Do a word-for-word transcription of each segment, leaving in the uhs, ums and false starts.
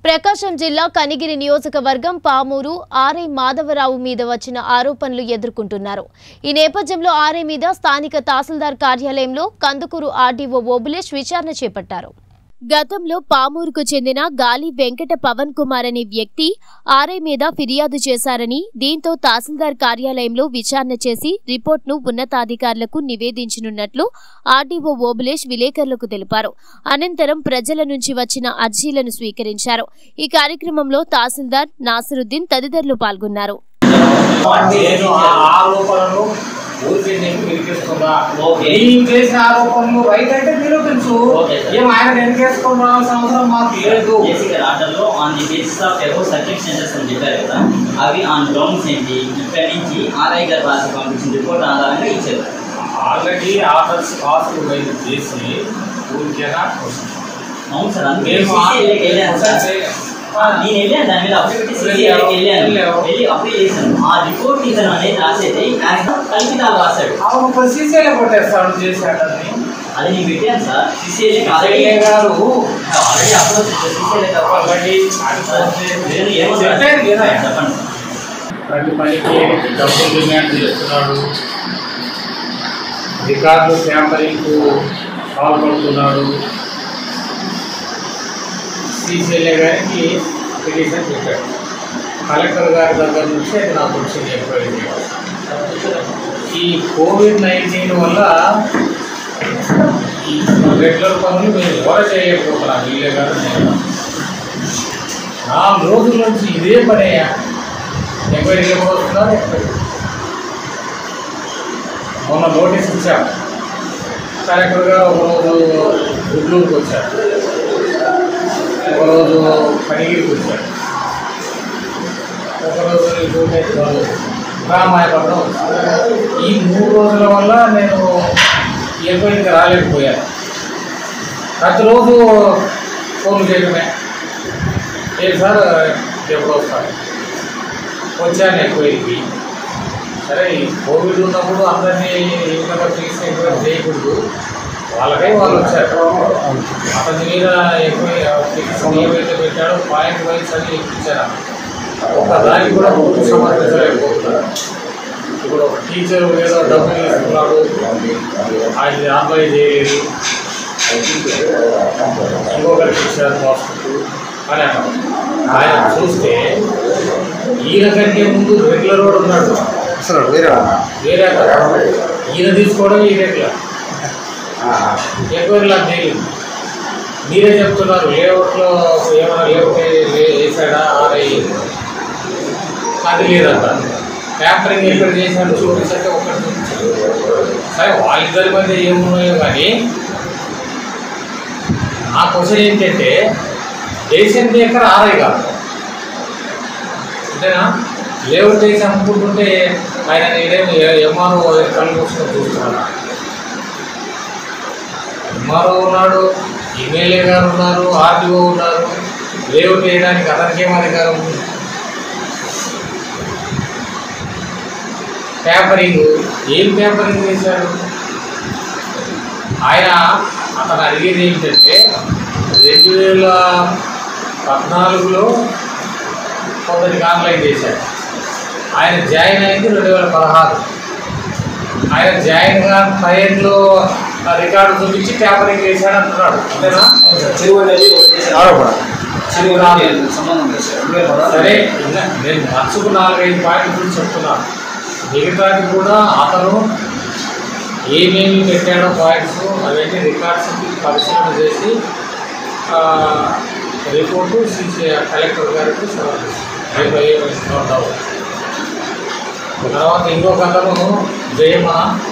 ప్రకాశం జిల్లా కనిగిరి నియోజకవర్గం పామూరు ఆర్ఐ మాధవరావు మీద వచ్చిన ఆరోపణలు ఎదుర్కొంటున్నారు. ఈ నేపథ్యంలో ఆర్ఐ మీద స్థానిక తహసీల్దార్ కార్యాలయంలో కందుకూరు ఆర్డీఓ ఓబులేష్ విచారణ చేపట్టారు. గతంలో పామూరుకు చెందిన గాలి వెంకట పవన్ కుమార్ అనే వ్యక్తి ఆర్ఐ మీద ఫిర్యాదు చేశారని, దీంతో తహసీల్దార్ కార్యాలయంలో విచారణ చేసి రిపోర్ట్ను ఉన్నతాధికారులకు నివేదించనున్నట్లు ఆర్డీఓ ఓబులేష్ విలేకరులకు తెలిపారు. అనంతరం ప్రజల నుంచి వచ్చిన అర్జీలను స్వీకరించారు. ఈ కార్యక్రమంలో తహసీల్దార్ నాసిరుద్దీన్ తదితరులు పాల్గొన్నారు. ఊరికి నీకు వినిపిస్తుందా? నేను చేసిన ఆరోపణలు రైట్ అంటే నిరూపించు. ఏం ఆయన వెనకేసుకొని రావాల్సిన అవసరం మాకు లేదు. ఆర్డర్లో ఆన్ ది బేసిస్ ఆఫ్ ఎవో సర్టిఫికేషన్స్ అని చెప్పారు కదా, అవి ఆన్ గ్రౌండ్స్ ఏంటి ఇక్కడి నుంచి ఆర్ఐ గారు రాసి పంపించిన రిపోర్ట్ ఆధారంగా ఇచ్చారు. ఆల్రెడీ ఆర్డర్స్ పాసులు బయట చేసి ఊరికేనా? అవును సార్, అందుకే వెళ్ళాను సార్. నేను వెళ్ళాను దాని మీద అప్లై పెట్టి సీసీఐకి వెళ్ళాను, వెళ్ళి అప్లై చేశాను. ఆ రిపోర్ట్ ఇతను అనేది రాసేది కల్పితాలు రాశాడు. అవును, సీసీఐలో కొట్టేస్తాడు చేశాడని అది నేను పెట్టాను సార్. సీసీఐ ఆల్రెడీ గారు ఆల్రెడీ అప్రోచ్ సీసీఐ చెప్పండి. చెప్పండి ప్రతి పనికి డబ్బులు డిమాండ్ చేస్తున్నాడు, రికార్డు ట్యాంపరింగ్కు పాల్పడుతున్నాడు. సీసీఎల్ఏ గారికి పిటిషన్ పెట్టాడు. కలెక్టర్ గారి దగ్గర నుంచి అది నాకు వచ్చింది ఎంక్వైరీ. ఈ కోవిడ్ నైన్టీన్ వల్ల ఈ రెగ్యులర్ పనులు మేము ఎవరు చేయకపోతున్నాం. వీళ్ళే గారు నేను నాలుగు రోజుల నుంచి ఇదే పని ఎంక్వైరీ ఎప్పుడు వస్తున్నారు. మొన్న నోటీస్ ఇచ్చాము. కలెక్టర్ గారు ఒకరోజు గుడ్లూరుకు వచ్చారు, ఒకరోజు కనిగిరికి వచ్చారు, ఒకరోజు రామాయపట్నం. ఈ మూడు రోజుల వల్ల నేను ఎంక్వైరీకి రాలేకపోయాను. ప్రతిరోజు ఫోన్లు చేయడమే. లేదు సార్ ఎప్పుడు వస్తాను. వచ్చాను ఎంక్వైరీకి. సరే, ఈ కోవిడ్ ఉన్నప్పుడు అందరినీ ఇంకా తీసి ఎంక్వైరీ చేయకూడదు, వాళ్ళకై వాళ్ళు వచ్చారు. అతని మీద ఎక్కువ ఏవైతే పెట్టాడో పాయింట్ వైజ్ అని ఇచ్చారు. ఒక దానికి కూడా ముందు సమర్థించలేకపోతున్నారు. ఇప్పుడు ఒక టీచర్ ఏదో డబ్బులు తీసుకున్నాడు, ఆయన ఆన్లైన్ చేయలేదు, ఇంకొకరికి ఇచ్చారు పాస్బుక్ అని అన్నారు. ఆయన చూస్తే ఈయన కంటే ముందు రెగ్యులర్ కూడా ఉన్నాడు. వేరే వేరే ఈయన తీసుకోవడం ఈ రెగ్యులర్ ఎంక్వైరీలా చేయలేదు. మీరే చెప్తున్నారు లేఅవుట్లో ఏమైనా లేఅవుట్ వేసాడా ఆర్ఐ? అది లేదంట. ట్యాంపరింగ్ ఎక్కడ చేశాడు చూపించంటే ఒక్కటి చూపించాడు. సరే, వాళ్ళిద్దరి మధ్య ఏమున్నాయో కానీ నా క్వశ్చన్ ఏంటంటే దేశం దగ్గర ఆర్ఐ కాదు అంతేనా? లేఅవుట్ చేసి అమ్ముకుంటుంటే ఆయన నేనేమి ఎంఆర్ఓ కళ్ళు కూర్చొని చూస్తున్నాను. ఎంఆర్ఓ ఉన్నాడు, ఎమ్మెల్యే గారు ఉన్నారు, ఆర్డీఓ ఉన్నారు. లేఅవుట్ వేయడానికి అతనికేం అధికారం ఉంది? ట్యాంపరింగ్ ఏం ట్యాంపరింగ్ చేశారు ఆయన? అతను అడిగేది ఏంటంటే రెండు వేల పద్నాలుగులో కొందరికి ఆన్లైన్ చేశాడు. ఆయన జాయిన్ అయింది రెండు వేల పదహారు. ఆయన జాయిన్ గా పదిహేనులో రికార్డు చూపించి ట్యాంపరింగ్ చేశాడు అంటున్నాడు. అంతేనా? సరే, నేను మర్చుకు నాలుగైదు పాయింట్ల గురించి చెప్తున్నాను. మిగతాది కూడా అతను ఏమేమి పెట్టాడో పాయింట్స్ అవన్నీ రికార్డ్స్ పరిశీలన చేసి రిపోర్టు సీసీ కలెక్టర్ గారికి సమర్పిస్తాం. తర్వాత ఇంకొక అతను జయమ్మ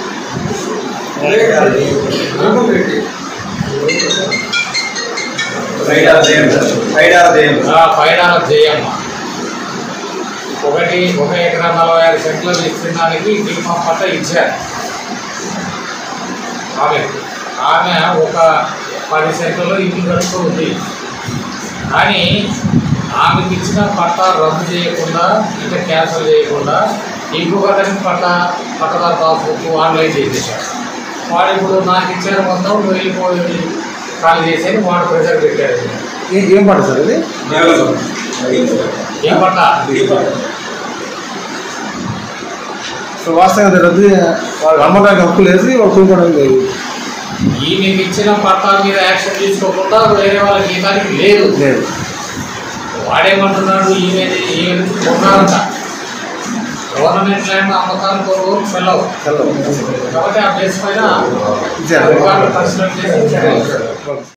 పైడాల జయమ్మ ఒకటి ఒక ఎకరా నలభై ఆరు సెంట్ల విస్తీర్ణానికి మినిమం పట్ట ఇచ్చారు. ఆమె ఆమె ఒక పది సెంట్లలో ఇల్లు కడుతూ ఉంది. కానీ ఆమెకి ఇచ్చిన పట్ట రద్దు చేయకుండా, ఇంకా క్యాన్సిల్ చేయకుండా ఇంకొకరికి పట్ట పట్టదారు పాస్బుక్ ఆన్లైన్ చేసేసాడు. వాడు ఇప్పుడు నాకు ఇచ్చిన మొత్తం వెళ్ళిపోయి ఖాళీ చేసేది వాడు ప్రెజర్ పెట్టారు. ఏం పట్ట సార్ ఇది? ఏం పట్ట? సో వాస్తవంగా రద్దు వాళ్ళు అమ్మడానికి హక్కు లేదు, వాళ్ళు కొనుక్కోవడానికి లేదు. ఈమెకి ఇచ్చిన పట్టా మీద యాక్షన్ తీసుకోకుండా వేరే వాళ్ళకి ఈతానికి లేదు లేదు వాడేమంటున్నాడు ఈమె ఈమె నుంచి కొన్నారంట గవర్నమెంట్ ల్యాండ్ అమ్మకాలు కొనుగోలు సెలవు కాబట్టి ఆ ప్లేస్ పైన ఇచ్చారు. పరిశీలన చేసి